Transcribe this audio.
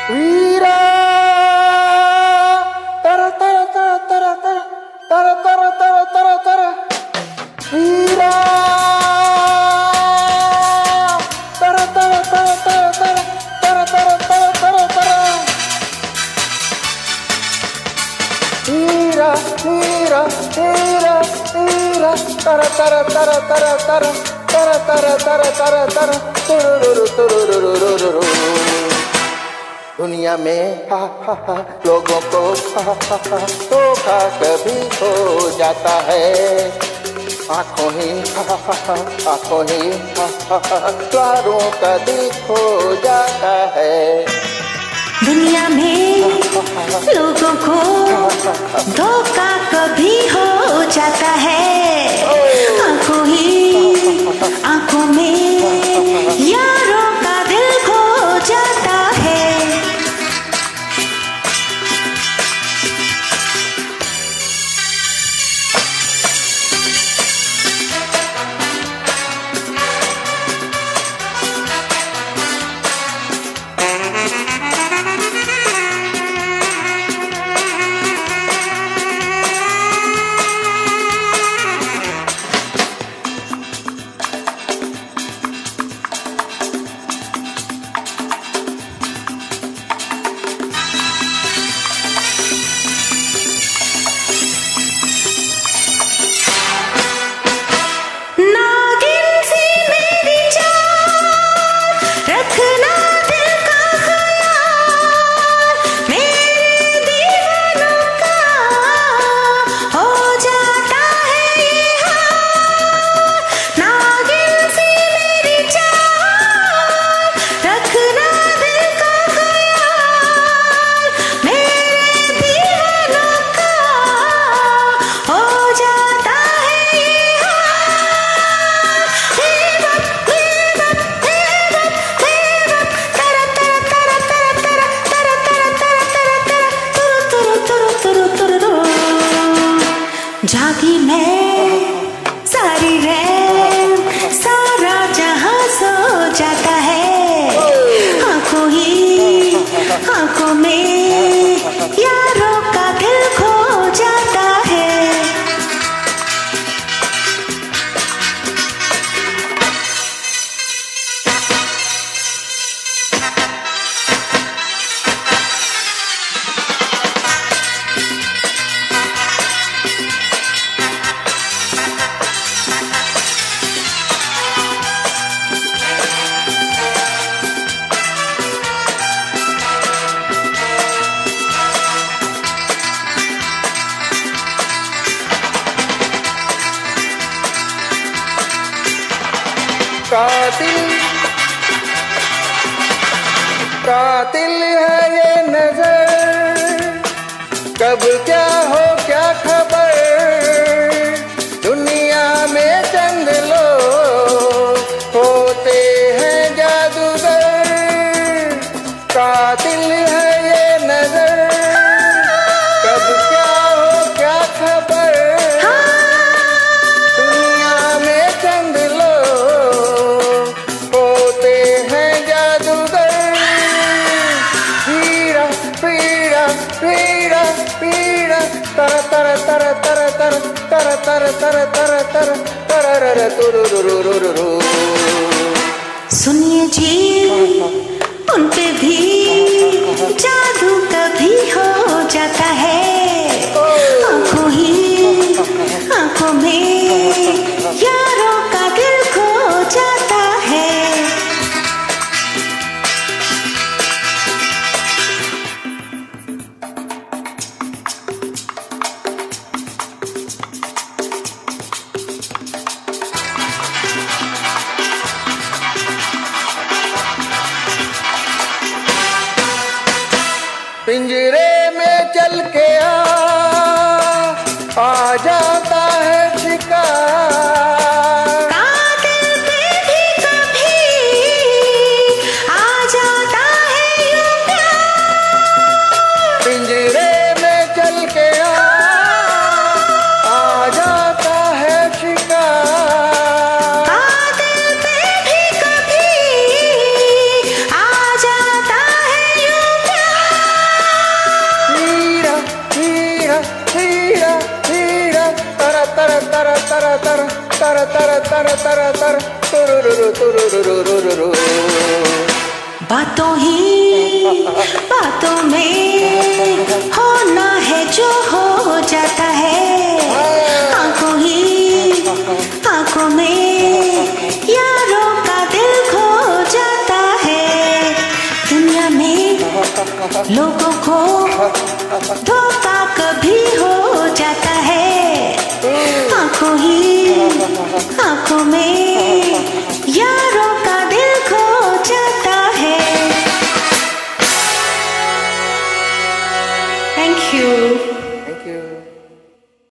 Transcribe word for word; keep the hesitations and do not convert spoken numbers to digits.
वीरा तरा तरा तरा तरा तरा तरा तरा तरा तरा वीरा तरा तरा तरा तरा तरा तरा तरा तरा तरा वीरा वीरा वीरा वीरा तरा तरा तरा तरा तरा तरा तरा तरा तरा तरा तुरुरुरु तुरुरुरु। दुनिया में हा हा हा लोगों को हा हा हा धोखा कभी हो जाता है। आँखों ही हा हा हा आँखों ही हा हा हा प्यारों का दिल खो जाता है। दुनिया में लोगों को धोखा कभी हो जाता है। आँखों ही आँखों में यारों का दिल खो जाता है। जागी मैं सारी रैन सारा जहां सो जाता है। आंखों ही आंखों में यारों का दिल खो जाता है। कातिल कातिल है ये नजर, कब क्या हो क्या खबर। दुनिया में चंद लोग होते हैं जादूगर। कातिल है ये नजर, कब क्या हो क्या खबर। दुनिया में चंद तरा तरा तरा तरा तरा तरा तरा तरा तरा तरा तरा तुरुरुरुरुरु। सुनिए जी उन पे भी जादू कभी हो जाता है। आंखों ही आंखों में यारों का दिल खो जाता है। पिंजरे में चल के आ आ जाता है शिकार। कातिल पे भी कभी आ जाता है यूं प्यार। पिंजरे में चल के आ आ जाता है शिकार। कातिल पे भी कभी आ जाता है यूं प्यार। तर तर तर तुरुरुरु तुरुरुरुरुरु। बातों ही बातों में होना है जो हो जाता है, आंखों ही आंखों में यारों का दिल खो जाता है। दुनिया में लोगों को धोखा कभी हो जाता है, आंखों ही आंखों में यारों का दिल खो जाता है। Thank you.